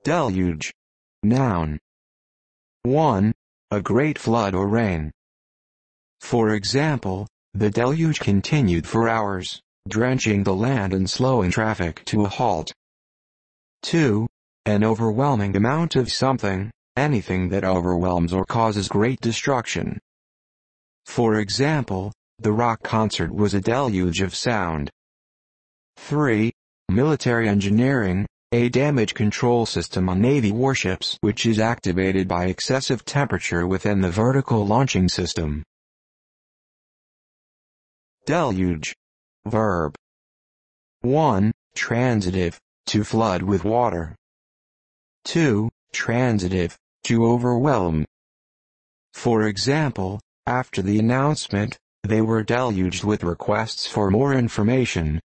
Deluge. Noun. 1. A great flood or rain. For example, the deluge continued for hours, drenching the land and slowing traffic to a halt. 2. An overwhelming amount of something, anything that overwhelms or causes great destruction. For example, the rock concert was a deluge of sound. 3. Military engineering, a damage control system on Navy warships which is activated by excessive temperature within the vertical launching system. Deluge. Verb. 1. Transitive, to flood with water. 2. Transitive, to overwhelm. For example, after the announcement, they were deluged with requests for more information.